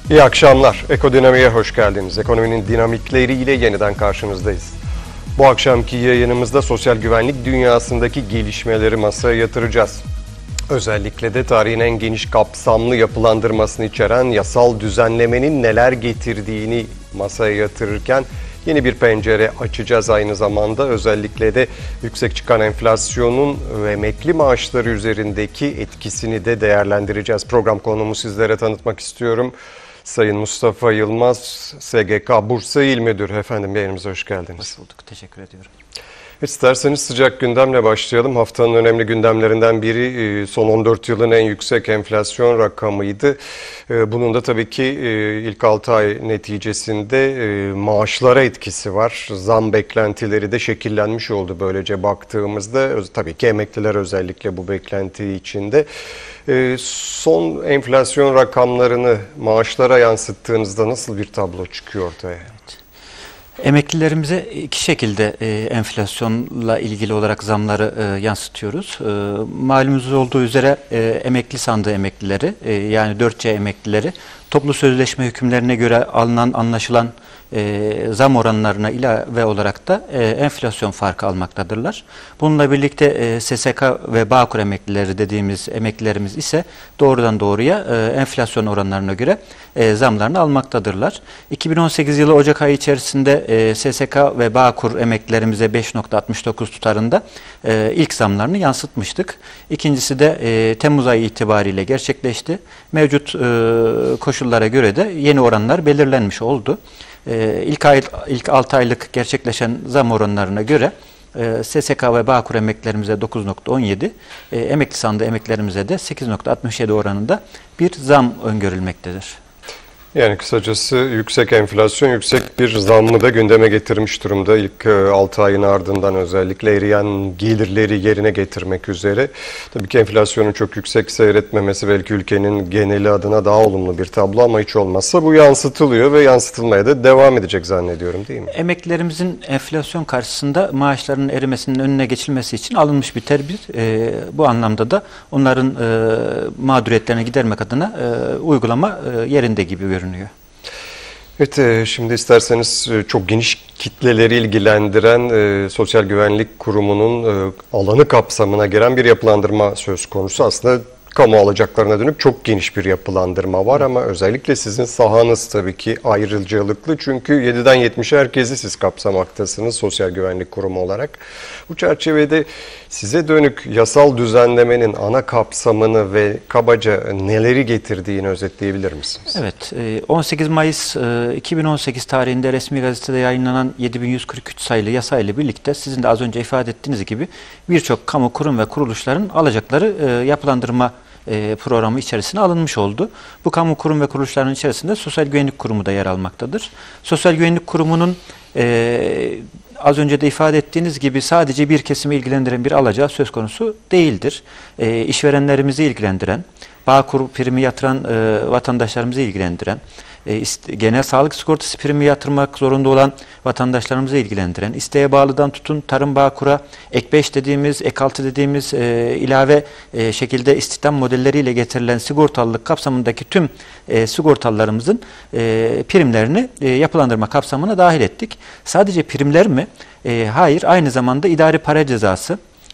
İyi akşamlar. Ekodinamiğe hoş geldiniz. Ekonominin dinamikleriyle yeniden karşınızdayız. Bu akşamki yayınımızda sosyal güvenlik dünyasındaki gelişmeleri masaya yatıracağız. Özellikle de tarihin en geniş kapsamlı yapılandırmasını içeren yasal düzenlemenin neler getirdiğini masaya yatırırken yeni bir pencere açacağız aynı zamanda. Özellikle de yüksek çıkan enflasyonun emekli maaşları üzerindeki etkisini de değerlendireceğiz. Program konuğumu sizlere tanıtmak istiyorum. Sayın Mustafa Yılmaz, SGK Bursa İl Müdürü. Efendim yayınımıza hoş geldiniz. Hoş bulduk, teşekkür ediyorum. İsterseniz sıcak gündemle başlayalım. Haftanın önemli gündemlerinden biri son 14 yılın en yüksek enflasyon rakamıydı. Bunun da tabii ki ilk 6 ay neticesinde maaşlara etkisi var. Zam beklentileri de şekillenmiş oldu böylece baktığımızda. Tabii ki emekliler özellikle bu beklenti içinde. Son enflasyon rakamlarını maaşlara yansıttığınızda nasıl bir tablo çıkıyor ortaya? Evet. Emeklilerimize iki şekilde enflasyonla ilgili olarak zamları yansıtıyoruz. Malumunuz olduğu üzere emekli sandığı emeklileri yani 4C emeklileri toplu sözleşme hükümlerine göre anlaşılan zam oranlarına ilave olarak da enflasyon farkı almaktadırlar. Bununla birlikte SSK ve Bağkur emeklileri dediğimiz emeklilerimiz ise doğrudan doğruya enflasyon oranlarına göre zamlarını almaktadırlar. 2018 yılı Ocak ayı içerisinde SSK ve Bağkur emeklilerimize 5,69 tutarında ilk zamlarını yansıtmıştık. İkincisi de Temmuz ayı itibariyle gerçekleşti. Mevcut koşullara göre de yeni oranlar belirlenmiş oldu. İlk 6 aylık gerçekleşen zam oranlarına göre SSK ve Bağkur emeklilerimize 9,17, emekli sandığı emeklilerimize de 8,67 oranında bir zam öngörülmektedir. Yani kısacası yüksek enflasyon, yüksek bir zammı da gündeme getirmiş durumda. İlk 6 ayın ardından özellikle eriyen gelirleri yerine getirmek üzere. Tabii ki enflasyonun çok yüksek seyretmemesi belki ülkenin geneli adına daha olumlu bir tablo ama hiç olmazsa bu yansıtılıyor ve yansıtılmaya da devam edecek zannediyorum, değil mi? Emeklilerimizin enflasyon karşısında maaşlarının erimesinin önüne geçilmesi için alınmış bir tedbir. Bu anlamda da onların mağduriyetlerini gidermek adına uygulama yerinde gibi görünüyor. Evet, şimdi isterseniz çok geniş kitleleri ilgilendiren Sosyal Güvenlik Kurumu'nun alanı kapsamına giren bir yapılandırma söz konusu. Aslında kamu alacaklarına dönük çok geniş bir yapılandırma var ama özellikle sizin sahanız tabii ki ayrıcalıklı. Çünkü 7'den 70'e herkesi siz kapsamaktasınız Sosyal Güvenlik Kurumu olarak. Bu çerçevede size dönük yasal düzenlemenin ana kapsamını ve kabaca neleri getirdiğini özetleyebilir misiniz? Evet, 18 Mayıs 2018 tarihinde resmi gazetede yayınlanan 7143 sayılı yasa ile birlikte sizin de az önce ifade ettiğiniz gibi birçok kamu kurum ve kuruluşların alacakları yapılandırma programı içerisine alınmış oldu. Bu kamu kurum ve kuruluşların içerisinde Sosyal Güvenlik Kurumu da yer almaktadır. Sosyal Güvenlik Kurumu'nun az önce de ifade ettiğiniz gibi sadece bir kesimi ilgilendiren bir alacağı söz konusu değildir. İşverenlerimizi ilgilendiren, Bağkur primi yatıran vatandaşlarımızı ilgilendiren, genel sağlık sigortası primi yatırmak zorunda olan vatandaşlarımızı ilgilendiren, isteğe bağlıdan tutun tarım Bağkur'a ek 5 dediğimiz, ek 6 dediğimiz ilave şekilde istihdam modelleriyle getirilen sigortalılık kapsamındaki tüm sigortalılarımızın primlerini yapılandırma kapsamına dahil ettik. Sadece primler mi? Hayır, aynı zamanda idari para cezası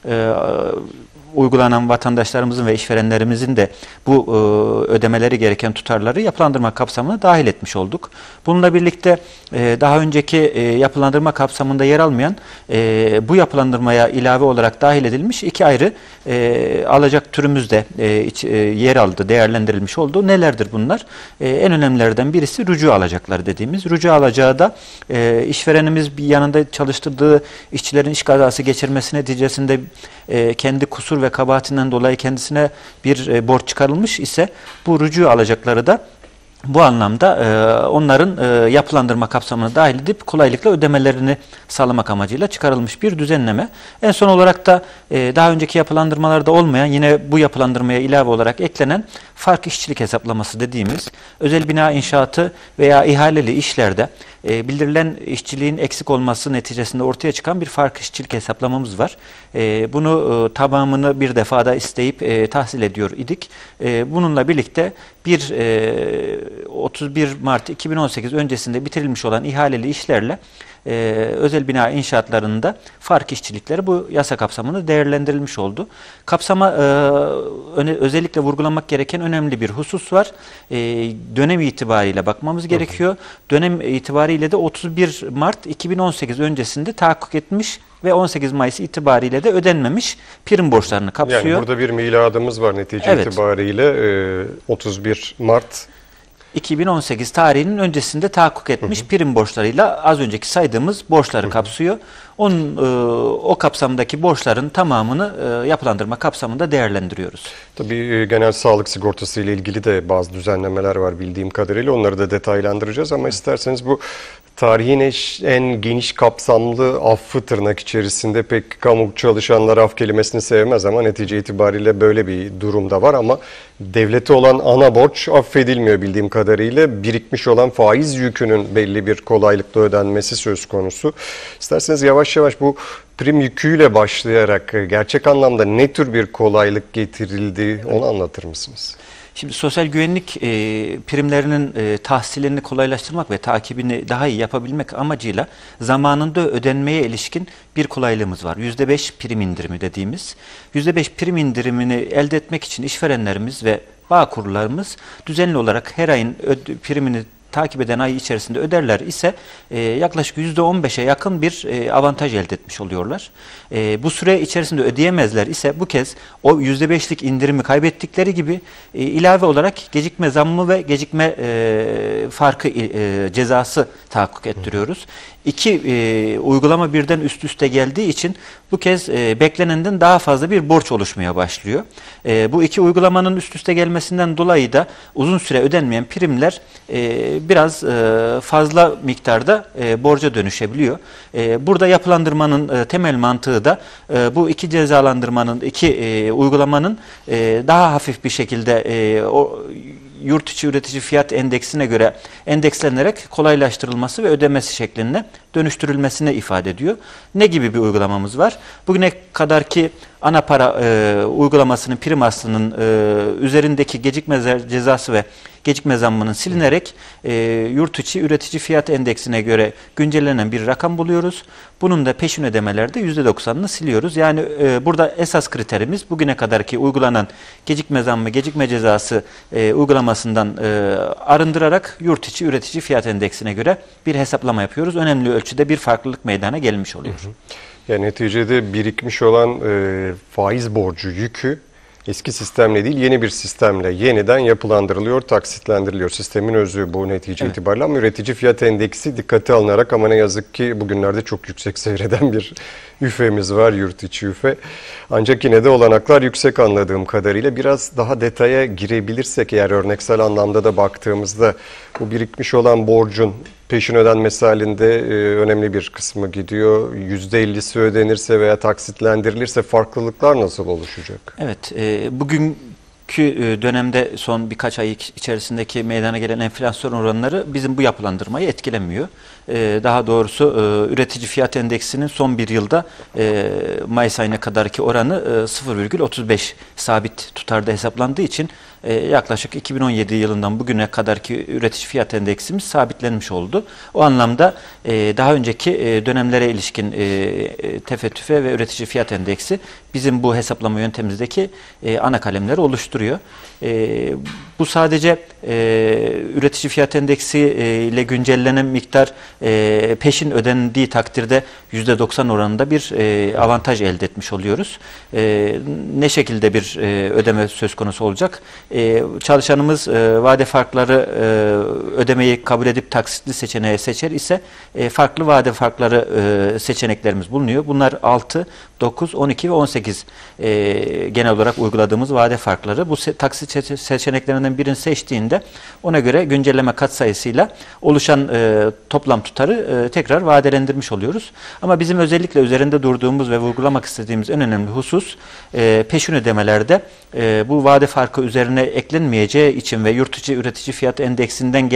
uygulanan vatandaşlarımızın ve işverenlerimizin de bu ödemeleri gereken tutarları yapılandırma kapsamına dahil etmiş olduk. Bununla birlikte daha önceki yapılandırma kapsamında yer almayan bu yapılandırmaya ilave olarak dahil edilmiş iki ayrı alacak türümüz de yer aldı, değerlendirilmiş oldu. Nelerdir bunlar? En önemlilerden birisi rücu alacakları dediğimiz. Rücu alacağı da işverenimiz bir yanında çalıştırdığı işçilerin iş kazası geçirmesi neticesinde kendi kusur ve kabahatinden dolayı kendisine bir borç çıkarılmış ise bu rücu alacakları da bu anlamda onların yapılandırma kapsamına dahil edip kolaylıkla ödemelerini sağlamak amacıyla çıkarılmış bir düzenleme. En son olarak da daha önceki yapılandırmalarda olmayan yine bu yapılandırmaya ilave olarak eklenen fark işçilik hesaplaması dediğimiz özel bina inşaatı veya ihaleli işlerde bildirilen işçiliğin eksik olması neticesinde ortaya çıkan bir fark işçilik hesaplamamız var. Bunu tamamını bir defada isteyip tahsil ediyor idik. Bununla birlikte 31 Mart 2018 öncesinde bitirilmiş olan ihaleli işlerle özel bina inşaatlarında fark işçilikleri bu yasa kapsamında değerlendirilmiş oldu. Kapsama özellikle vurgulamak gereken önemli bir husus var. Dönem itibariyle bakmamız gerekiyor. Dönem itibariyle de 31 Mart 2018 öncesinde tahakkuk etmiş ve 18 Mayıs itibariyle de ödenmemiş prim borçlarını kapsıyor. Yani burada bir miladımız var netice itibariyle 31 Mart 2018 tarihinin öncesinde tahakkuk etmiş prim borçlarıyla az önceki saydığımız borçları kapsıyor. O kapsamdaki borçların tamamını yapılandırma kapsamında değerlendiriyoruz. Tabii genel sağlık sigortası ile ilgili de bazı düzenlemeler var bildiğim kadarıyla. Onları da detaylandıracağız ama isterseniz bu tarihin en geniş kapsamlı affı tırnak içerisinde pek kamu çalışanlar af kelimesini sevmez ama netice itibariyle böyle bir durumda var ama devlete olan ana borç affedilmiyor bildiğim kadarıyla. Birikmiş olan faiz yükünün belli bir kolaylıkla ödenmesi söz konusu. İsterseniz yavaş yavaş bu prim yüküyle başlayarak gerçek anlamda ne tür bir kolaylık getirildi onu anlatır mısınız? Şimdi sosyal güvenlik primlerinin tahsilini kolaylaştırmak ve takibini daha iyi yapabilmek amacıyla zamanında ödenmeye ilişkin bir kolaylığımız var. %5 prim indirimi dediğimiz. %5 prim indirimini elde etmek için işverenlerimiz ve Bağkurlarımız düzenli olarak her ayın primini takip eden ay içerisinde öderler ise yaklaşık %15'e yakın bir avantaj elde etmiş oluyorlar. Bu süre içerisinde ödeyemezler ise bu kez o %5'lik indirimi kaybettikleri gibi ilave olarak gecikme zammı ve gecikme farkı cezası tahakkuk ettiriyoruz. Uygulama birden üst üste geldiği için bu kez beklenenden daha fazla bir borç oluşmaya başlıyor. Bu iki uygulamanın üst üste gelmesinden dolayı da uzun süre ödenmeyen primler biraz fazla miktarda borca dönüşebiliyor. Burada yapılandırmanın temel mantığı da bu iki cezalandırmanın, uygulamanın daha hafif bir şekilde yurt içi üretici fiyat endeksine göre endekslenerek kolaylaştırılması ve ödemesi şeklinde dönüştürülmesine ifade ediyor. Ne gibi bir uygulamamız var? Bugüne kadarki ana para uygulamasının prim aslının üzerindeki gecikme cezası ve gecikme zammının silinerek yurt içi üretici fiyat endeksine göre güncellenen bir rakam buluyoruz. Bunun da peşin ödemelerde %90'ını siliyoruz. Yani burada esas kriterimiz bugüne kadarki uygulanan gecikme zammı, gecikme cezası uygulamasından arındırarak yurt içi üretici fiyat endeksine göre bir hesaplama yapıyoruz. Önemli ölçüde bir farklılık meydana gelmiş oluyor. Yani neticede birikmiş olan faiz borcu yükü eski sistemle değil yeni bir sistemle yeniden yapılandırılıyor, taksitlendiriliyor. Sistemin özü bu netice itibariyle ama üretici fiyat endeksi dikkate alınarak ama ne yazık ki bugünlerde çok yüksek seyreden bir üfemiz var, yurt içi üfe. Ancak yine de olanaklar yüksek anladığım kadarıyla. Biraz daha detaya girebilirsek eğer örneksel anlamda da baktığımızda bu birikmiş olan borcun peşin ödenmesi halinde önemli bir kısmı gidiyor. %50'si ödenirse veya taksitlendirilirse farklılıklar nasıl oluşacak? Evet, bugünkü dönemde son birkaç ay içerisindeki meydana gelen enflasyon oranları bizim bu yapılandırmayı etkilemiyor. Daha doğrusu üretici fiyat endeksinin son bir yılda Mayıs ayına kadarki oranı 0,35 sabit tutarda hesaplandığı için yaklaşık 2017 yılından bugüne kadarki üretici fiyat endeksimiz sabitlenmiş oldu. O anlamda daha önceki dönemlere ilişkin tefe ve üretici fiyat endeksi bizim bu hesaplama yöntemimizdeki ana kalemleri oluşturuyor. Bu sadece üretici fiyat endeksi ile güncellenen miktar peşin ödendiği takdirde %90 oranında bir avantaj elde etmiş oluyoruz. Ne şekilde bir ödeme söz konusu olacak? Çalışanımız vade farkları ödemeyi kabul edip taksitli seçeneği seçer ise farklı vade farkları seçeneklerimiz bulunuyor. Bunlar 6, 9, 12 ve 18 genel olarak uyguladığımız vade farkları. Bu taksit seçeneklerinden birini seçtiğinde ona göre güncelleme katsayısıyla oluşan toplam tutarı tekrar vadelendirmiş oluyoruz. Ama bizim özellikle üzerinde durduğumuz ve vurgulamak istediğimiz en önemli husus peşin ödemelerde bu vade farkı üzerine eklenmeyeceği için ve yurt içi üretici fiyat endeksinden gelen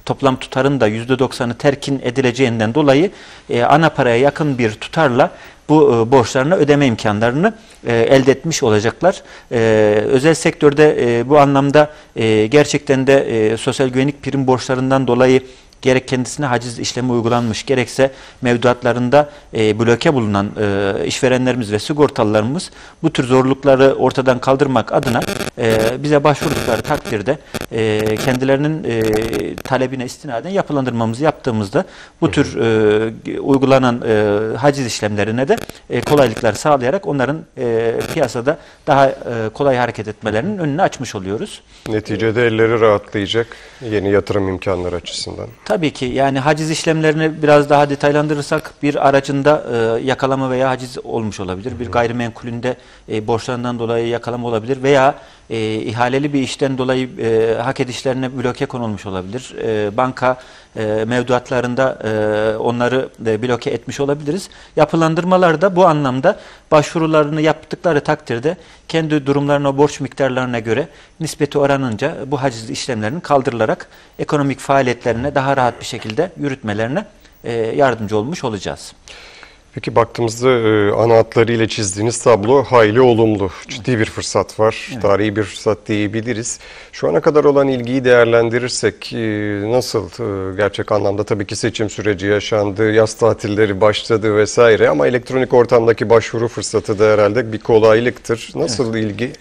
toplam tutarın da %90'ı terkin edileceğinden dolayı ana paraya yakın bir tutarla bu borçlarını ödeme imkanlarını elde etmiş olacaklar. Özel sektörde bu anlamda gerçekten de sosyal güvenlik prim borçlarından dolayı gerek kendisine haciz işlemi uygulanmış, gerekse mevduatlarında bloke bulunan işverenlerimiz ve sigortalılarımız bu tür zorlukları ortadan kaldırmak adına bize başvurdukları takdirde kendilerinin talebine istinaden yapılandırmamızı yaptığımızda bu tür uygulanan haciz işlemlerine de kolaylıklar sağlayarak onların piyasada daha kolay hareket etmelerinin önünü açmış oluyoruz. Neticede elleri rahatlayacak yeni yatırım imkanları açısından. Tabii ki yani haciz işlemlerini biraz daha detaylandırırsak bir aracında yakalama veya haciz olmuş olabilir. Bir gayrimenkulünde borçlarından dolayı yakalama olabilir veya ihaleli bir işten dolayı hak edişlerine bloke konulmuş olabilir. Banka mevduatlarında onları bloke etmiş olabiliriz. Yapılandırmalar da bu anlamda başvurularını yaptıkları takdirde kendi durumlarına, borç miktarlarına göre nispeti oranınca bu haciz işlemlerinin kaldırılarak ekonomik faaliyetlerine daha rahat bir şekilde yürütmelerine yardımcı olmuş olacağız. Peki baktığımızda ana hatlarıyla çizdiğiniz tablo hayli olumlu. Ciddi bir fırsat var. Evet. Tarihi bir fırsat diyebiliriz. Şu ana kadar olan ilgiyi değerlendirirsek nasıl gerçek anlamda tabii ki seçim süreci yaşandı, yaz tatilleri başladı vesaire ama elektronik ortamdaki başvuru fırsatı da herhalde bir kolaylıktır. Nasıl evet. ilgi?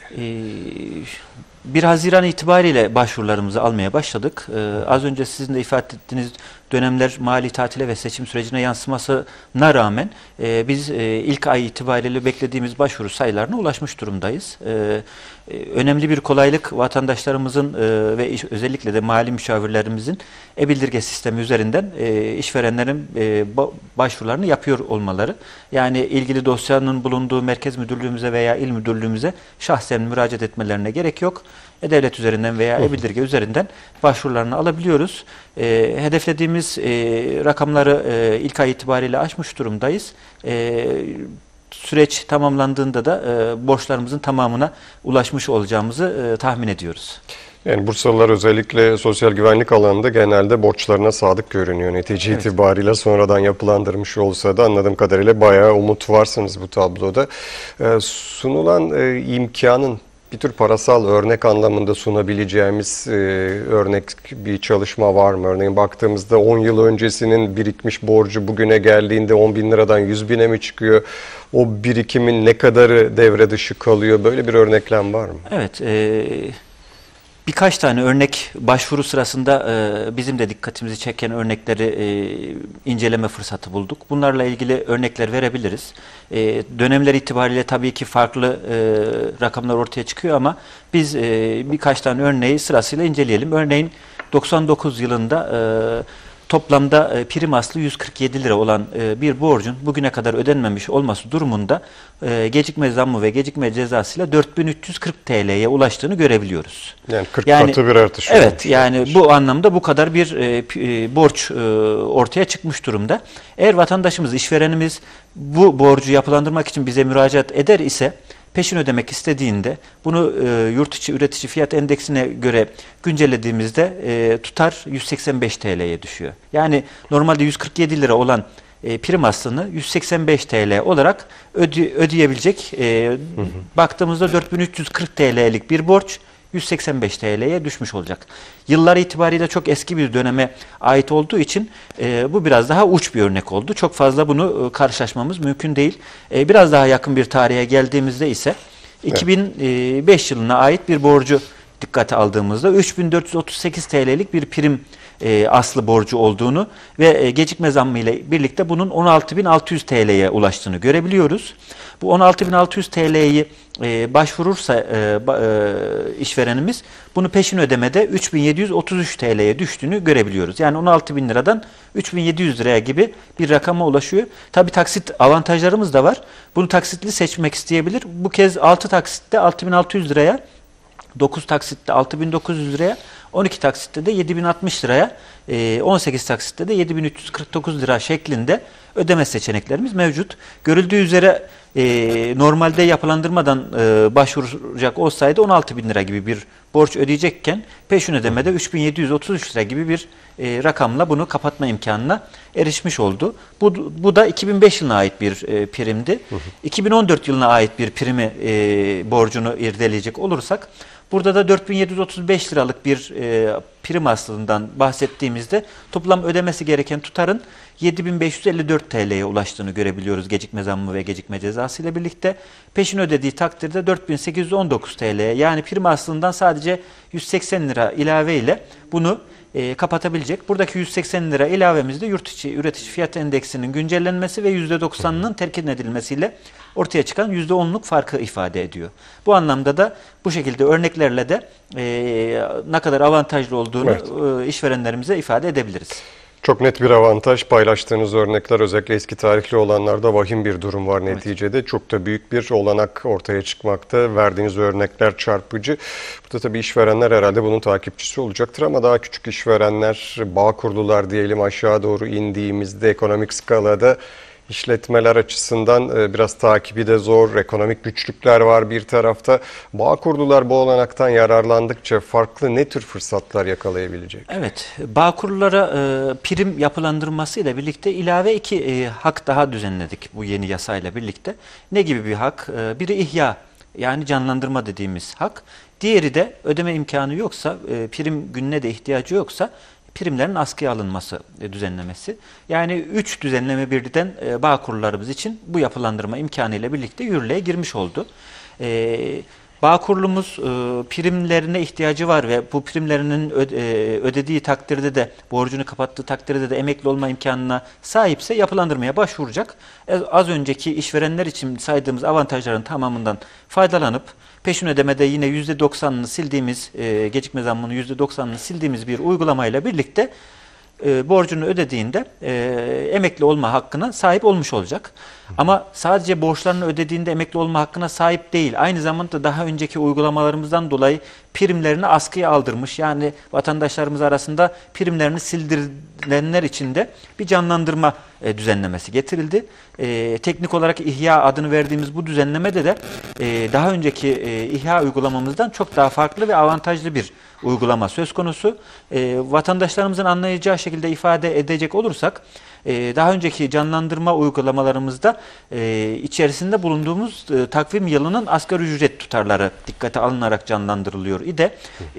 1 Haziran itibariyle başvurularımızı almaya başladık. Az önce sizin de ifade ettiğiniz dönemler mali tatile ve seçim sürecine yansımasına rağmen biz ilk ay itibariyle beklediğimiz başvuru sayılarına ulaşmış durumdayız. Önemli bir kolaylık vatandaşlarımızın ve özellikle de mali müşavirlerimizin e-bildirge sistemi üzerinden işverenlerin başvurularını yapıyor olmaları. Yani ilgili dosyanın bulunduğu merkez müdürlüğümüze veya il müdürlüğümüze şahsen müracaat etmelerine gerek yok. E-Devlet üzerinden veya e-bildirge üzerinden başvurularını alabiliyoruz. Hedeflediğimiz rakamları ilk ay itibariyle aşmış durumdayız. Süreç tamamlandığında da borçlarımızın tamamına ulaşmış olacağımızı tahmin ediyoruz. Yani Bursalılar özellikle sosyal güvenlik alanında genelde borçlarına sadık görünüyor. Netice evet. itibariyle sonradan yapılandırmış olsa da anladığım kadarıyla bayağı umut varsınız bu tabloda. Sunulan imkanın bir tür parasal örnek anlamında sunabileceğimiz örnek bir çalışma var mı? Örneğin baktığımızda 10 yıl öncesinin birikmiş borcu bugüne geldiğinde 10 bin liradan 100 bine mi çıkıyor? O birikimin ne kadarı devre dışı kalıyor? Böyle bir örneklem var mı? Evet. Birkaç tane örnek başvuru sırasında bizim de dikkatimizi çeken örnekleri inceleme fırsatı bulduk. Bunlarla ilgili örnekler verebiliriz. Dönemler itibariyle tabii ki farklı rakamlar ortaya çıkıyor ama biz birkaç tane örneği sırasıyla inceleyelim. Örneğin 99 yılında toplamda prim aslı 147 lira olan bir borcun bugüne kadar ödenmemiş olması durumunda gecikme zammı ve gecikme cezasıyla 4340 TL'ye ulaştığını görebiliyoruz. Yani 40 katı bir artış. Evet yani bu anlamda bu kadar bir borç ortaya çıkmış durumda. Eğer vatandaşımız, işverenimiz bu borcu yapılandırmak için bize müracaat eder ise peşin ödemek istediğinde bunu yurt içi üretici fiyat endeksine göre güncellediğimizde tutar 185 TL'ye düşüyor. Yani normalde 147 lira olan prim aslını 185 TL olarak ödeyebilecek. Baktığımızda 4340 TL'lik bir borç 185 TL'ye düşmüş olacak. Yıllar itibariyle çok eski bir döneme ait olduğu için bu biraz daha uç bir örnek oldu. Çok fazla bunu karşılaşmamız mümkün değil. Biraz daha yakın bir tarihe geldiğimizde ise 2005 yılına ait bir borcu dikkate aldığımızda 3438 TL'lik bir prim aslı borcu olduğunu ve gecikme zammı ile birlikte bunun 16.600 TL'ye ulaştığını görebiliyoruz. Bu 16.600 TL'yi başvurursa işverenimiz bunu peşin ödemede 3.733 TL'ye düştüğünü görebiliyoruz. Yani 16.000 liradan 3.700 liraya gibi bir rakama ulaşıyor. Tabi taksit avantajlarımız da var. Bunu taksitli seçmek isteyebilir. Bu kez 6 taksitte 6.600 liraya, 9 taksitte 6.900 liraya, 12 taksitte de 7.060 liraya, 18 taksitte de 7.349 lira şeklinde ödeme seçeneklerimiz mevcut. Görüldüğü üzere normalde yapılandırmadan başvuracak olsaydı 16.000 lira gibi bir borç ödeyecekken peşin ödemede 3.733 lira gibi bir rakamla bunu kapatma imkanına erişmiş oldu. Bu da 2005 yılına ait bir primdi. 2014 yılına ait bir primi borcunu irdeleyecek olursak burada da 4.735 liralık bir prim aslından bahsettiğimizde toplam ödemesi gereken tutarın 7.554 TL'ye ulaştığını görebiliyoruz gecikme zammı ve gecikme cezası ile birlikte. Peşin ödediği takdirde 4.819 TL'ye, yani prim aslından sadece 180 lira ilave ile bunu kapatabilecek. Buradaki 180 lira ilavemizde yurt içi üretici fiyat endeksinin güncellenmesi ve %90'ının terkin edilmesiyle ortaya çıkan %10'luk farkı ifade ediyor. Bu anlamda da bu şekilde örneklerle de ne kadar avantajlı olduğunu işverenlerimize ifade edebiliriz. Çok net bir avantaj. Paylaştığınız örnekler, özellikle eski tarihli olanlarda vahim bir durum var neticede. Evet. Çok da büyük bir olanak ortaya çıkmakta. Verdiğiniz örnekler çarpıcı. Burada tabii işverenler herhalde bunun takipçisi olacaktır ama daha küçük işverenler, Bağkurlular diyelim, aşağı doğru indiğimizde ekonomik skalada İşletmeler açısından biraz takibi de zor, ekonomik güçlükler var bir tarafta. Bağkurlular bu olanaktan yararlandıkça farklı ne tür fırsatlar yakalayabilecek? Evet, Bağkurlulara prim yapılandırması ile birlikte ilave iki hak daha düzenledik bu yeni yasayla birlikte. Ne gibi bir hak? Biri ihya, yani canlandırma dediğimiz hak. Diğeri de ödeme imkanı yoksa, prim gününe de ihtiyacı yoksa primlerin askıya alınması düzenlemesi. Yani 3 düzenleme birden Bağkurlularımız için bu yapılandırma imkanı ile birlikte yürürlüğe girmiş oldu. Bağkurlumuz primlerine ihtiyacı var ve bu primlerinin ödediği takdirde de, borcunu kapattığı takdirde de emekli olma imkanına sahipse yapılandırmaya başvuracak. Az önceki işverenler için saydığımız avantajların tamamından faydalanıp peşin ödemede yine %90'ını sildiğimiz, gecikme zammının %90'ını sildiğimiz bir uygulamayla birlikte borcunu ödediğinde emekli olma hakkına sahip olmuş olacak. Ama sadece borçlarını ödediğinde emekli olma hakkına sahip değil. Aynı zamanda daha önceki uygulamalarımızdan dolayı primlerini askıya aldırmış. Yani vatandaşlarımız arasında primlerini sildirilenler için de bir canlandırma düzenlemesi getirildi. Teknik olarak ihya adını verdiğimiz bu düzenlemede de daha önceki ihya uygulamamızdan çok daha farklı ve avantajlı bir uygulama söz konusu. Vatandaşlarımızın anlayacağı şekilde ifade edecek olursak, daha önceki canlandırma uygulamalarımızda içerisinde bulunduğumuz takvim yılının asgari ücret tutarları dikkate alınarak canlandırılıyor idi.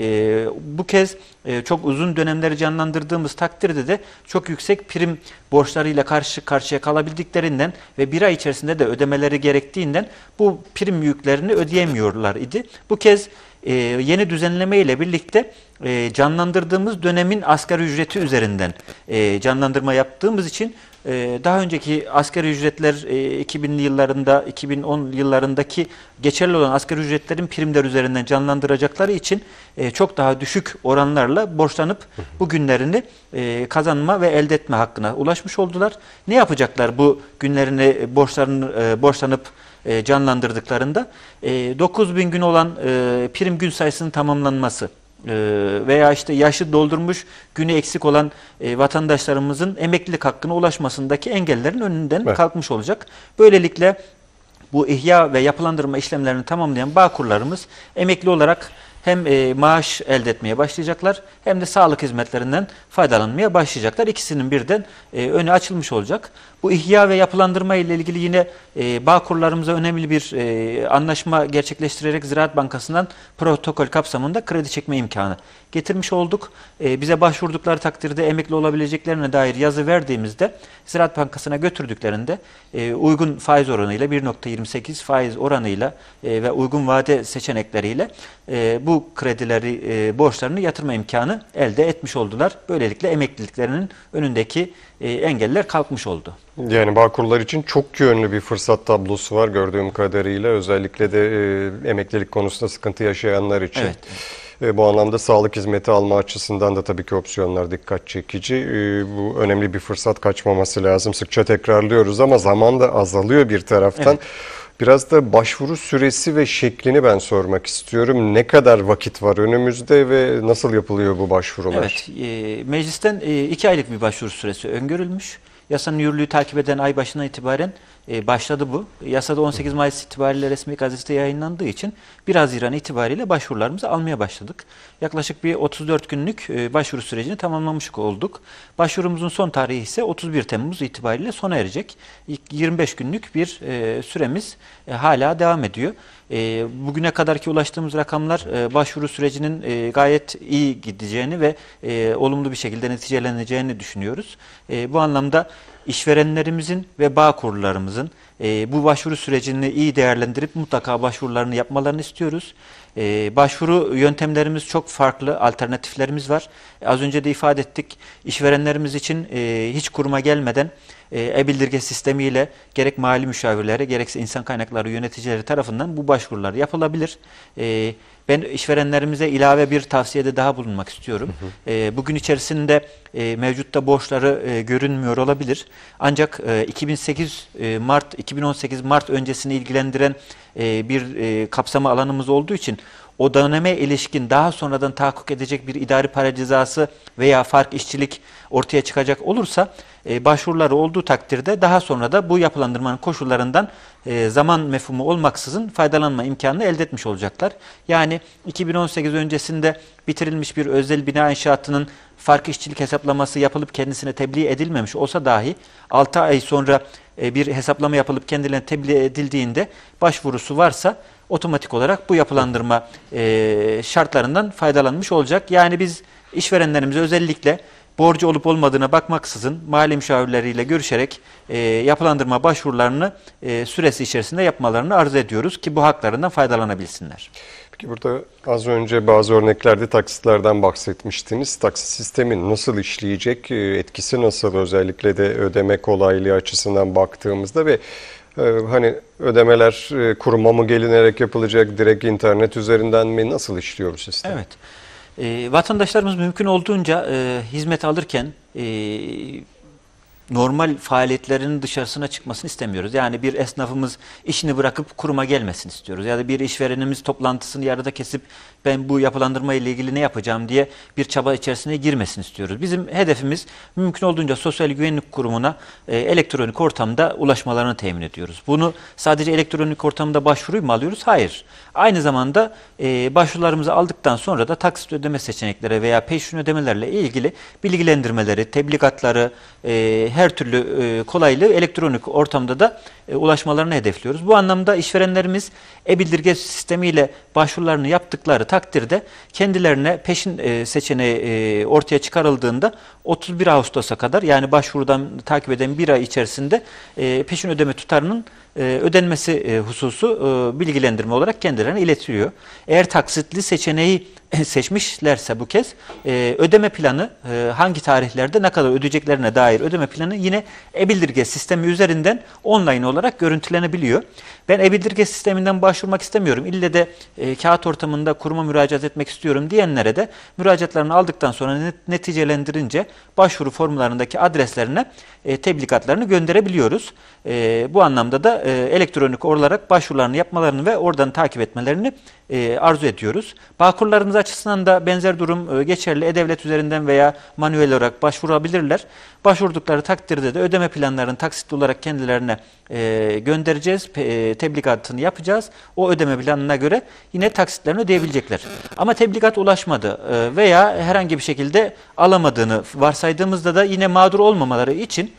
Bu kez çok uzun dönemleri canlandırdığımız takdirde de çok yüksek prim borçlarıyla karşı karşıya kalabildiklerinden ve bir ay içerisinde de ödemeleri gerektiğinden bu prim yüklerini ödeyemiyorlar idi. Bu kez yeni düzenleme ile birlikte canlandırdığımız dönemin asgari ücreti üzerinden canlandırma yaptığımız için daha önceki asgari ücretler 2000'li yıllarında, 2010 yıllarındaki geçerli olan asgari ücretlerin primler üzerinden canlandıracakları için çok daha düşük oranlarla borçlanıp bu günlerini kazanma ve elde etme hakkına ulaşmış oldular. Ne yapacaklar bu günlerini borçlanıp canlandırdıklarında? 9.000 gün olan prim gün sayısının tamamlanması veya işte yaşı doldurmuş, günü eksik olan vatandaşlarımızın emeklilik hakkına ulaşmasındaki engellerin önünden kalkmış olacak. Böylelikle bu ihya ve yapılandırma işlemlerini tamamlayan Bağkurlarımız emekli olarak hem maaş elde etmeye başlayacaklar hem de sağlık hizmetlerinden faydalanmaya başlayacaklar. İkisinin birden önü açılmış olacak. Bu ihya ve yapılandırma ile ilgili yine Bağkurlarımıza önemli bir anlaşma gerçekleştirerek Ziraat Bankası'ndan protokol kapsamında kredi çekme imkanı getirmiş olduk. Bize başvurdukları takdirde emekli olabileceklerine dair yazı verdiğimizde Ziraat Bankası'na götürdüklerinde uygun faiz oranıyla 1.28 faiz oranıyla ve uygun vade seçenekleriyle bu kredileri, borçlarını yatırma imkanı elde etmiş oldular. Böylelikle emekliliklerinin önündeki engeller kalkmış oldu. Yani Bağkurlar için çok yönlü bir fırsat tablosu var gördüğüm kadarıyla. Özellikle de emeklilik konusunda sıkıntı yaşayanlar için. Evet. Bu anlamda sağlık hizmeti alma açısından da tabii ki opsiyonlar dikkat çekici. Bu önemli bir fırsat, kaçmaması lazım. Sıkça tekrarlıyoruz ama zaman da azalıyor bir taraftan. Evet. Biraz da başvuru süresi ve şeklini ben sormak istiyorum. Ne kadar vakit var önümüzde ve nasıl yapılıyor bu başvurular? Evet, meclisten 2 aylık bir başvuru süresi öngörülmüş. Yasanın yürürlüğü takip eden ay başından itibaren başladı bu. Yasada 18 Mayıs itibariyle resmi gazetede yayınlandığı için 1 Haziran itibariyle başvurularımızı almaya başladık. Yaklaşık bir 34 günlük başvuru sürecini tamamlamış olduk. Başvurumuzun son tarihi ise 31 Temmuz itibariyle sona erecek. 25 günlük bir süremiz hala devam ediyor. Bugüne kadarki ulaştığımız rakamlar başvuru sürecinin gayet iyi gideceğini ve olumlu bir şekilde neticeleneceğini düşünüyoruz. Bu anlamda işverenlerimizin ve bağ kurullarımızın bu başvuru sürecini iyi değerlendirip mutlaka başvurularını yapmalarını istiyoruz. Başvuru yöntemlerimiz çok farklı, alternatiflerimiz var. Az önce de ifade ettik, işverenlerimiz için hiç kuruma gelmeden e-bildirge sistemiyle gerek mali müşavirlere gerekse insan kaynakları yöneticileri tarafından bu başvurular yapılabilir. Ben işverenlerimize ilave bir tavsiyede daha bulunmak istiyorum. Bugün içerisinde mevcutta borçları görünmüyor olabilir. Ancak 2018 Mart öncesini ilgilendiren bir kapsama alanımız olduğu için o döneme ilişkin daha sonradan tahakkuk edecek bir idari para cezası veya fark işçilik ortaya çıkacak olursa başvuruları olduğu takdirde daha sonra da bu yapılandırmanın koşullarından zaman mefhumu olmaksızın faydalanma imkanını elde etmiş olacaklar. Yani 2018 öncesinde bitirilmiş bir özel bina inşaatının fark işçilik hesaplaması yapılıp kendisine tebliğ edilmemiş olsa dahi 6 ay sonra bir hesaplama yapılıp kendilerine tebliğ edildiğinde başvurusu varsa otomatik olarak bu yapılandırma şartlarından faydalanmış olacak. Yani biz işverenlerimize özellikle borcu olup olmadığına bakmaksızın mali müşavirleriyle görüşerek yapılandırma başvurularını süresi içerisinde yapmalarını arzu ediyoruz ki bu haklarından faydalanabilsinler. Peki burada az önce bazı örneklerde taksitlerden bahsetmiştiniz. Taksit sistemi nasıl işleyecek, etkisi nasıl, özellikle de ödeme kolaylığı açısından baktığımızda ve hani ödemeler kuruma mı gelinerek yapılacak, direkt internet üzerinden mi, nasıl işliyor bu sistem? Evet. Vatandaşlarımız mümkün olduğunca hizmet alırken normal faaliyetlerinin dışarısına çıkmasını istemiyoruz. Yani bir esnafımız işini bırakıp kuruma gelmesin istiyoruz. Ya da bir işverenimiz toplantısını yarıda kesip ben bu yapılandırma ile ilgili ne yapacağım diye bir çaba içerisine girmesin istiyoruz. Bizim hedefimiz mümkün olduğunca Sosyal Güvenlik Kurumu'na elektronik ortamda ulaşmalarını temin ediyoruz. Bunu sadece elektronik ortamda başvuruyu mu alıyoruz? Hayır. Aynı zamanda başvurularımızı aldıktan sonra da taksit ödeme seçenekleri veya peşin ödemelerle ilgili bilgilendirmeleri, tebligatları, her türlü kolaylığı elektronik ortamda da ulaşmalarını hedefliyoruz. Bu anlamda işverenlerimiz e-bildirge sistemiyle başvurularını yaptıkları takdirde kendilerine peşin seçeneği ortaya çıkarıldığında 31 Ağustos'a kadar, yani başvurudan takip eden bir ay içerisinde peşin ödeme tutarının ödenmesi hususu bilgilendirme olarak kendilerine iletiliyor. Eğer taksitli seçeneği seçmişlerse bu kez ödeme planı hangi tarihlerde ne kadar ödeyeceklerine dair ödeme planı yine e-bildirge sistemi üzerinden online olarak görüntülenebiliyor. Ben e-bildirge sisteminden başvurmak istemiyorum, İlle de kağıt ortamında kuruma müracaat etmek istiyorum diyenlere de müracaatlarını aldıktan sonra neticelendirince başvuru formlarındaki adreslerine tebligatlarını gönderebiliyoruz. Bu anlamda da elektronik olarak başvurularını yapmalarını ve oradan takip etmelerini arzu ediyoruz. Bağkurlarımız açısından da benzer durum geçerli. E-Devlet üzerinden veya manuel olarak başvurabilirler. Başvurdukları takdirde de ödeme planlarını taksitli olarak kendilerine göndereceğiz. Tebligatını yapacağız. O ödeme planına göre yine taksitlerini ödeyebilecekler. Ama tebligat ulaşmadı veya herhangi bir şekilde alamadığını varsaydığımızda da yine mağdur olmamaları için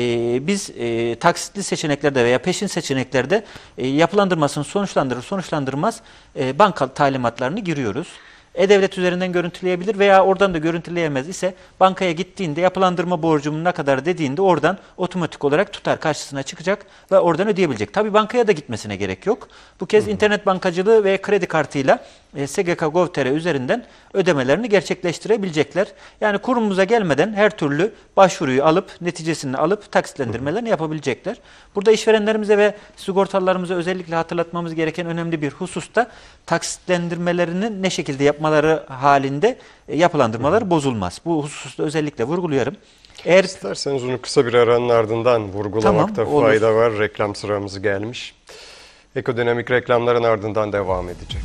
biz taksitli seçeneklerde veya peşin seçeneklerde yapılandırmasını sonuçlandırmaz banka talimatlarını giriyoruz. E-Devlet üzerinden görüntüleyebilir veya oradan da görüntüleyemez ise bankaya gittiğinde yapılandırma borcum ne kadar dediğinde oradan otomatik olarak tutar karşısına çıkacak ve oradan ödeyebilecek. Tabii bankaya da gitmesine gerek yok. Bu kez internet bankacılığı ve kredi kartıyla SGK.gov.tr üzerinden ödemelerini gerçekleştirebilecekler. Yani kurumumuza gelmeden her türlü başvuruyu alıp neticesini alıp taksitlendirmelerini yapabilecekler. Burada işverenlerimize ve sigortalılarımıza özellikle hatırlatmamız gereken önemli bir husus da taksitlendirmelerini ne şekilde yapmaları halinde yapılandırmaları bozulmaz. Bu hususta özellikle vurguluyorum. Eğer İsterseniz onu kısa bir aranın ardından vurgulamakta Tamam, olur. fayda var. Reklam sıramız gelmiş. Ekonomik reklamların ardından devam edecek.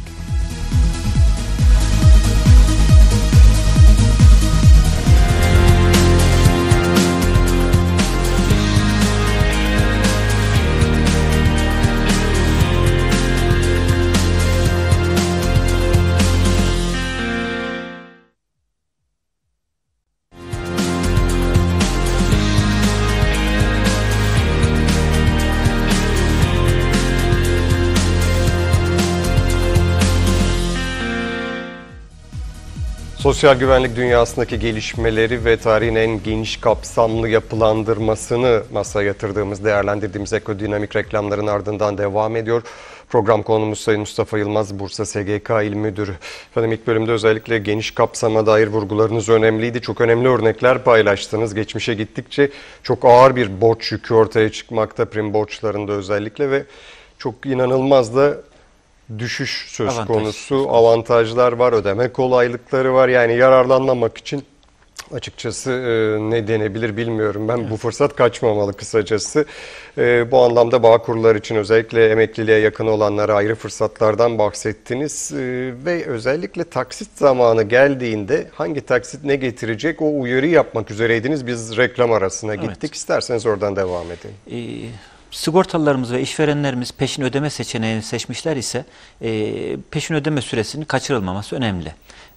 Sosyal güvenlik dünyasındaki gelişmeleri ve tarihin en geniş kapsamlı yapılandırmasını masaya yatırdığımız, değerlendirdiğimiz Ekodinamik reklamların ardından devam ediyor. Program konuğumuz Sayın Mustafa Yılmaz, Bursa SGK İl Müdürü. Efendim ilk bölümde özellikle geniş kapsama dair vurgularınız önemliydi. Çok önemli örnekler paylaştınız. Geçmişe gittikçe çok ağır bir borç yükü ortaya çıkmakta, prim borçlarında özellikle ve çok inanılmaz da düşüş söz konusu, avantajlar var, ödeme kolaylıkları var. Yani yararlanmamak için açıkçası ne denebilir bilmiyorum. Ben bu fırsat kaçmamalı kısacası. Bu anlamda Bağkurlar için özellikle emekliliğe yakın olanlara ayrı fırsatlardan bahsettiniz. Ve özellikle taksit zamanı geldiğinde hangi taksit ne getirecek o uyarı yapmak üzereydiniz. Biz reklam arasına gittik. Evet. İsterseniz oradan devam edelim. Sigortalılarımız ve işverenlerimiz peşin ödeme seçeneğini seçmişler ise peşin ödeme süresinin kaçırılmaması önemli.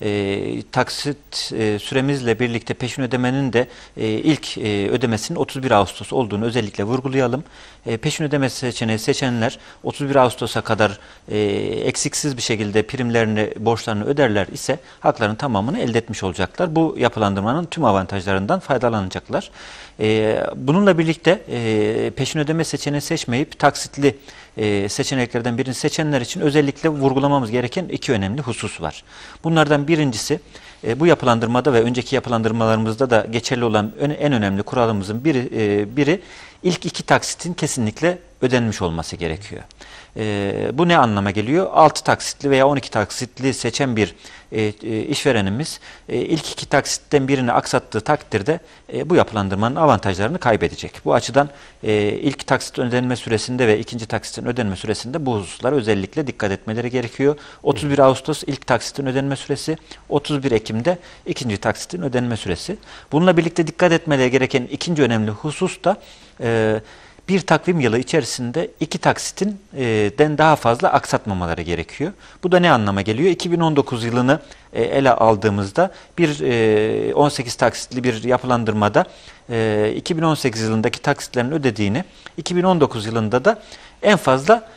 Taksit süremizle birlikte peşin ödemenin de ilk ödemesinin 31 Ağustos olduğunu özellikle vurgulayalım. Peşin ödeme seçeneği seçenler 31 Ağustos'a kadar eksiksiz bir şekilde primlerini, borçlarını öderler ise haklarının tamamını elde etmiş olacaklar. Bu yapılandırmanın tüm avantajlarından faydalanacaklar. Bununla birlikte peşin ödeme seçeneği seçmeyip taksitli seçeneklerden birini seçenler için özellikle vurgulamamız gereken iki önemli husus var. Bunlardan birincisi bu yapılandırmada ve önceki yapılandırmalarımızda da geçerli olan en önemli kuralımızın biri ilk iki taksitin kesinlikle ödenmiş olması gerekiyor. Bu ne anlama geliyor? 6 taksitli veya 12 taksitli seçen bir işverenimiz ilk iki taksitten birini aksattığı takdirde bu yapılandırmanın avantajlarını kaybedecek. Bu açıdan ilk taksit ödenme süresinde ve ikinci taksitin ödenme süresinde bu hususlara özellikle dikkat etmeleri gerekiyor. 31 Ağustos ilk taksitin ödenme süresi, 31 Ekim'de ikinci taksitin ödenme süresi. Bununla birlikte dikkat etmeleri gereken ikinci önemli husus da bir takvim yılı içerisinde iki taksitin daha fazla aksatmamaları gerekiyor. Bu da ne anlama geliyor? 2019 yılını ele aldığımızda bir 18 taksitli bir yapılandırmada 2018 yılındaki taksitlerin ödediğini, 2019 yılında da en fazla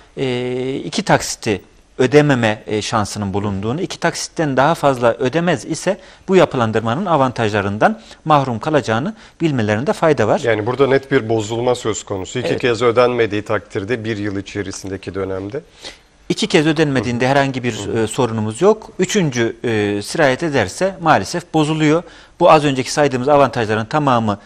iki taksiti ödememe şansının bulunduğunu, iki taksitten daha fazla ödemez ise bu yapılandırmanın avantajlarından mahrum kalacağını bilmelerinde fayda var. Yani burada net bir bozulma söz konusu. İki kez ödenmediği takdirde bir yıl içerisindeki dönemde. İki kez ödenmediğinde herhangi bir sorunumuz yok. Üçüncü sirayet ederse maalesef bozuluyor. Bu az önceki saydığımız avantajların tamamı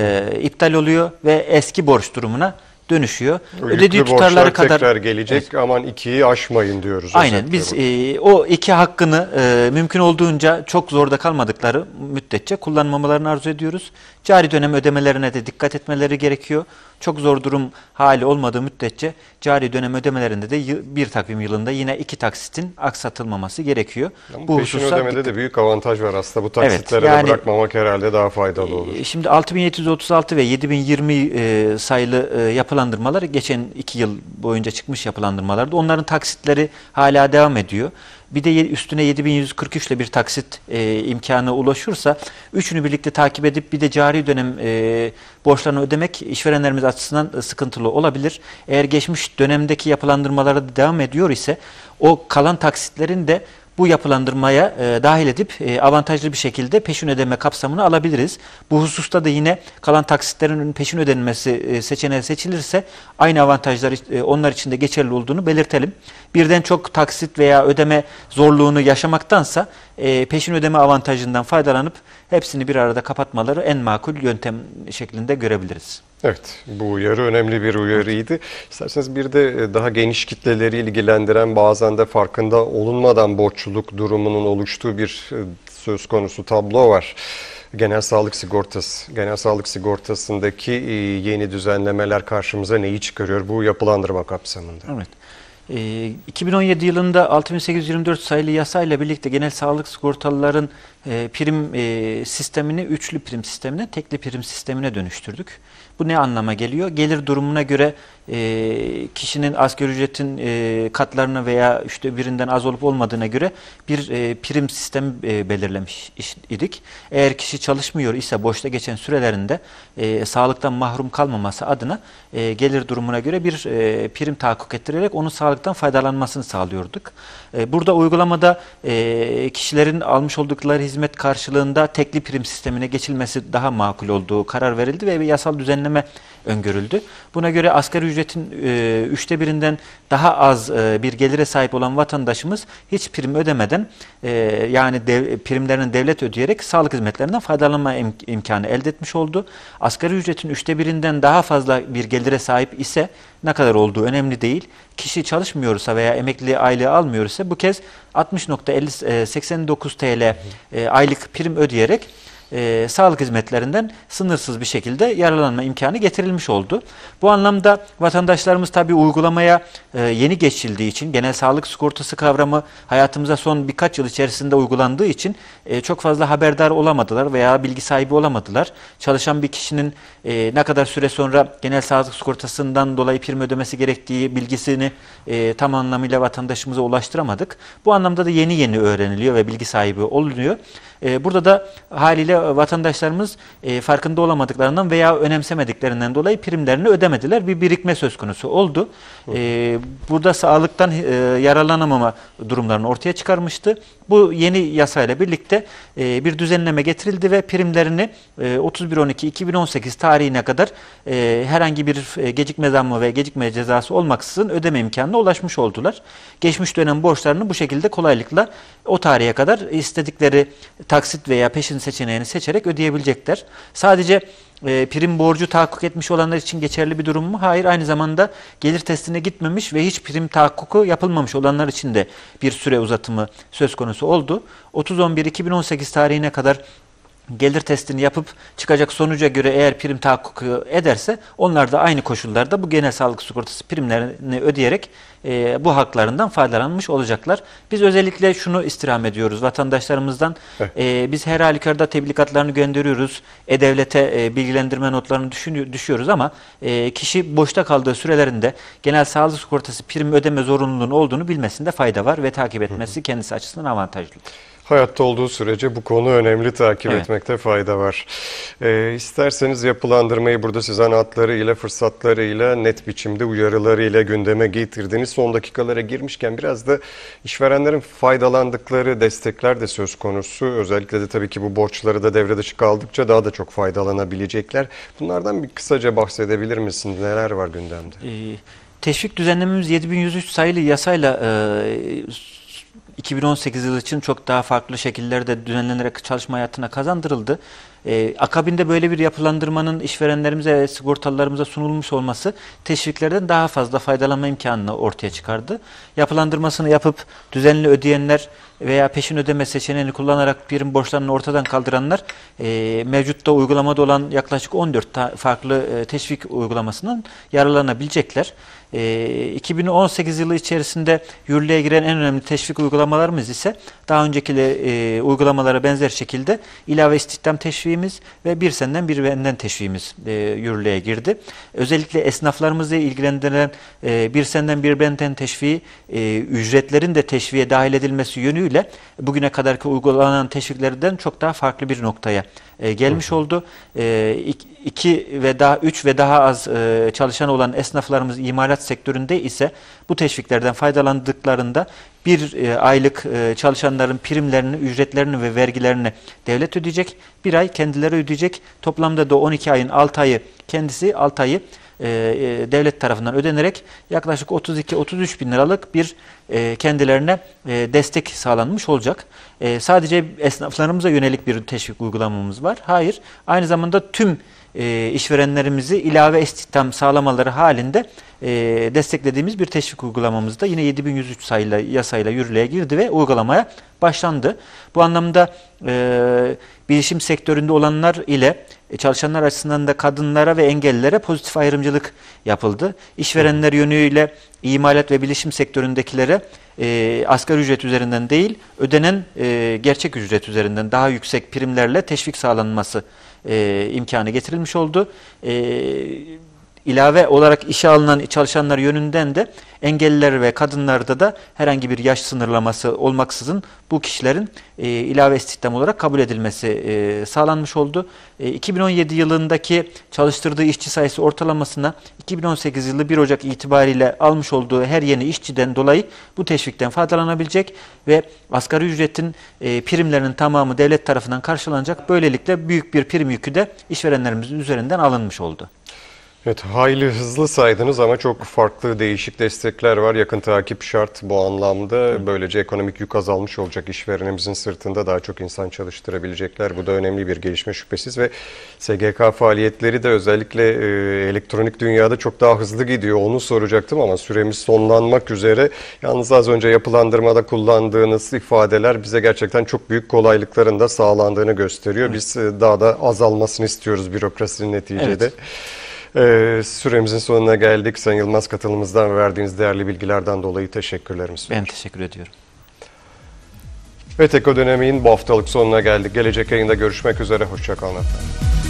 iptal oluyor ve eski borç durumuna dönüşüyor. Ödediği tutarları kadar tekrar gelecek. Evet. Aman ikiyi aşmayın diyoruz. Aynen. Biz o iki hakkını mümkün olduğunca çok zorda kalmadıkları müddetçe kullanmamalarını arzu ediyoruz. Cari dönem ödemelerine de dikkat etmeleri gerekiyor. Çok zor durum hali olmadığı müddetçe cari dönem ödemelerinde de bir takvim yılında yine iki taksitin aksatılmaması gerekiyor. Ama bu peşin ödemede de büyük avantaj var aslında. Bu taksitlere de bırakmamak herhalde daha faydalı olur. Şimdi 6736 ve 7020 sayılı yapılandırmalar geçen 2 yıl boyunca çıkmış yapılandırmalardı. Onların taksitleri hala devam ediyor. Bir de üstüne 7143 ile bir taksit imkanı ulaşırsa üçünü birlikte takip edip bir de cari dönem borçlarını ödemek işverenlerimiz açısından sıkıntılı olabilir. Eğer geçmiş dönemdeki yapılandırmalara da devam ediyor ise o kalan taksitlerin de bu yapılandırmaya dahil edip avantajlı bir şekilde peşin ödeme kapsamını alabiliriz. Bu hususta da yine kalan taksitlerin peşin ödenmesi seçeneği seçilirse aynı avantajlar onlar için de geçerli olduğunu belirtelim. Birden çok taksit veya ödeme zorluğunu yaşamaktansa peşin ödeme avantajından faydalanıp hepsini bir arada kapatmaları en makul yöntem şeklinde görebiliriz. Evet, bu uyarı önemli bir uyarıydı. İsterseniz bir de daha geniş kitleleri ilgilendiren, bazen de farkında olunmadan borçluluk durumunun oluştuğu bir söz konusu tablo var. Genel sağlık sigortası. Genel sağlık sigortasındaki yeni düzenlemeler karşımıza neyi çıkarıyor bu yapılandırma kapsamında? Evet. 2017 yılında 6824 sayılı yasayla birlikte genel sağlık sigortalıların prim sistemini üçlü prim sistemine, tekli prim sistemine dönüştürdük. Bu ne anlama geliyor? Gelir durumuna göre kişinin asgari ücretin katlarına veya üçte birinden az olup olmadığına göre bir prim sistemi belirlemiş idik. Eğer kişi çalışmıyor ise boşta geçen sürelerinde sağlıktan mahrum kalmaması adına gelir durumuna göre bir prim tahakkuk ettirerek onun sağlıktan faydalanmasını sağlıyorduk. Burada uygulamada kişilerin almış oldukları hizmet karşılığında tekli prim sistemine geçilmesi daha makul olduğu karar verildi ve bir yasal düzenleme öngörüldü. Buna göre asgari ücretin üçte birinden daha az bir gelire sahip olan vatandaşımız hiç prim ödemeden yani primlerini devlet ödeyerek sağlık hizmetlerinden faydalanma imkanı elde etmiş oldu. Asgari ücretin üçte birinden daha fazla bir gelire sahip ise ne kadar olduğu önemli değil. Kişi çalışmıyorsa veya emekli aylığı almıyorsa bu kez 60,89 TL aylık prim ödeyerek sağlık hizmetlerinden sınırsız bir şekilde yararlanma imkanı getirilmiş oldu. Bu anlamda vatandaşlarımız tabii uygulamaya yeni geçildiği için, genel sağlık sigortası kavramı hayatımıza son birkaç yıl içerisinde uygulandığı için çok fazla haberdar olamadılar veya bilgi sahibi olamadılar. Çalışan bir kişinin ne kadar süre sonra genel sağlık sigortasından dolayı prim ödemesi gerektiği bilgisini tam anlamıyla vatandaşımıza ulaştıramadık. Bu anlamda da yeni öğreniliyor ve bilgi sahibi olunuyor. Burada da haliyle vatandaşlarımız farkında olamadıklarından veya önemsemediklerinden dolayı primlerini ödemediler. Bir birikme söz konusu oldu. Burada sağlıktan yararlanamama durumlarını ortaya çıkarmıştı. Bu yeni yasayla birlikte bir düzenleme getirildi ve primlerini 31.12.2018 tarihine kadar herhangi bir gecikme zammı ve gecikme cezası olmaksızın ödeme imkanına ulaşmış oldular. Geçmiş dönem borçlarını bu şekilde kolaylıkla o tarihe kadar istedikleri taksit veya peşin seçeneğini seçerek ödeyebilecekler. Sadece prim borcu tahakkuk etmiş olanlar için geçerli bir durum mu? Hayır. Aynı zamanda gelir testine gitmemiş ve hiç prim tahakkuku yapılmamış olanlar için de bir süre uzatımı söz konusu oldu. 30.11.2018 tarihine kadar gelir testini yapıp çıkacak sonuca göre eğer prim tahakkuku ederse onlar da aynı koşullarda bu genel sağlık sigortası primlerini ödeyerek bu haklarından faydalanmış olacaklar. Biz özellikle şunu istirham ediyoruz vatandaşlarımızdan. Biz her halükarda tebligatlarını gönderiyoruz. E-Devlet'e bilgilendirme notlarını düşüyoruz ama kişi boşta kaldığı sürelerinde genel sağlık sigortası prim ödeme zorunluluğunun olduğunu bilmesinde fayda var ve takip etmesi kendisi açısından avantajlıdır. Hayatta olduğu sürece bu konu önemli, takip etmekte fayda var. İsterseniz yapılandırmayı burada sizin hatlarıyla, fırsatlarıyla, net biçimde uyarılarıyla gündeme getirdiniz. Son dakikalara girmişken biraz da işverenlerin faydalandıkları destekler de söz konusu. Özellikle de tabii ki bu borçları da devre dışı kaldıkça daha da çok faydalanabilecekler. Bunlardan bir kısaca bahsedebilir misiniz? Neler var gündemde? Teşvik düzenlememiz 7103 sayılı yasayla 2018 yılı için çok daha farklı şekillerde düzenlenerek çalışma hayatına kazandırıldı. Akabinde böyle bir yapılandırmanın işverenlerimize ve sigortalılarımıza sunulmuş olması teşviklerden daha fazla faydalanma imkanını ortaya çıkardı. Yapılandırmasını yapıp düzenli ödeyenler veya peşin ödeme seçeneğini kullanarak prim borçlarını ortadan kaldıranlar mevcutta uygulamada olan yaklaşık 14 farklı teşvik uygulamasından yararlanabilecekler. 2018 yılı içerisinde yürürlüğe giren en önemli teşvik uygulamalarımız ise daha önceki uygulamalara benzer şekilde ilave istihdam teşviğimiz ve bir senden bir benden teşviğimiz yürürlüğe girdi. Özellikle esnaflarımızla ilgilendiren bir senden bir benden teşviği ücretlerin de teşviğe dahil edilmesi yönüyle bugüne kadarki uygulanan teşviklerden çok daha farklı bir noktaya gelmiş oldu. 3 ve daha az çalışan olan esnaflarımız imalat sektöründe ise bu teşviklerden faydalandıklarında bir aylık çalışanların primlerini, ücretlerini ve vergilerini devlet ödeyecek. Bir ay kendileri ödeyecek. Toplamda da 12 ayın 6 ayı kendisi, 6 ayı devlet tarafından ödenerek yaklaşık 32-33 bin liralık bir kendilerine destek sağlanmış olacak. Sadece esnaflarımıza yönelik bir teşvik uygulamamız var. Hayır, aynı zamanda tüm işverenlerimizi ilave istihdam sağlamaları halinde desteklediğimiz bir teşvik uygulamamız da yine 7103 sayılı yasayla yürürlüğe girdi ve uygulamaya başlandı. Bu anlamda bilişim sektöründe olanlar ile çalışanlar açısından da kadınlara ve engellilere pozitif ayrımcılık yapıldı. İşverenler yönüyle imalat ve bilişim sektöründekilere asgari ücret üzerinden değil, ödenen gerçek ücret üzerinden daha yüksek primlerle teşvik sağlanması imkanı getirilmiş oldu. İlave olarak işe alınan çalışanlar yönünden de engelliler ve kadınlarda da herhangi bir yaş sınırlaması olmaksızın bu kişilerin ilave istihdam olarak kabul edilmesi sağlanmış oldu. 2017 yılındaki çalıştırdığı işçi sayısı ortalamasına 2018 yılı 1 Ocak itibariyle almış olduğu her yeni işçiden dolayı bu teşvikten faydalanabilecek ve asgari ücretin primlerinin tamamı devlet tarafından karşılanacak. Böylelikle büyük bir prim yükü de işverenlerimizin üzerinden alınmış oldu. Evet, hayli hızlı saydınız ama çok farklı değişik destekler var. Yakın takip şart bu anlamda. Böylece ekonomik yük azalmış olacak. İşverenimizin sırtında daha çok insan çalıştırabilecekler. Bu da önemli bir gelişme şüphesiz ve SGK faaliyetleri de özellikle elektronik dünyada çok daha hızlı gidiyor. Onu soracaktım ama süremiz sonlanmak üzere. Yalnız az önce yapılandırmada kullandığınız ifadeler bize gerçekten çok büyük kolaylıkların da sağlandığını gösteriyor. Evet. Biz daha da azalmasını istiyoruz bürokrasinin neticede. Evet. Süremizin sonuna geldik. Sayın Yılmaz, katılımımızdan ve verdiğiniz değerli bilgilerden dolayı teşekkürlerimi sunuyorum. Ben teşekkür ediyorum. Evet, Ekonomi'nin bu haftalık sonuna geldik. Gelecek yayında görüşmek üzere. Hoşça kalın efendim.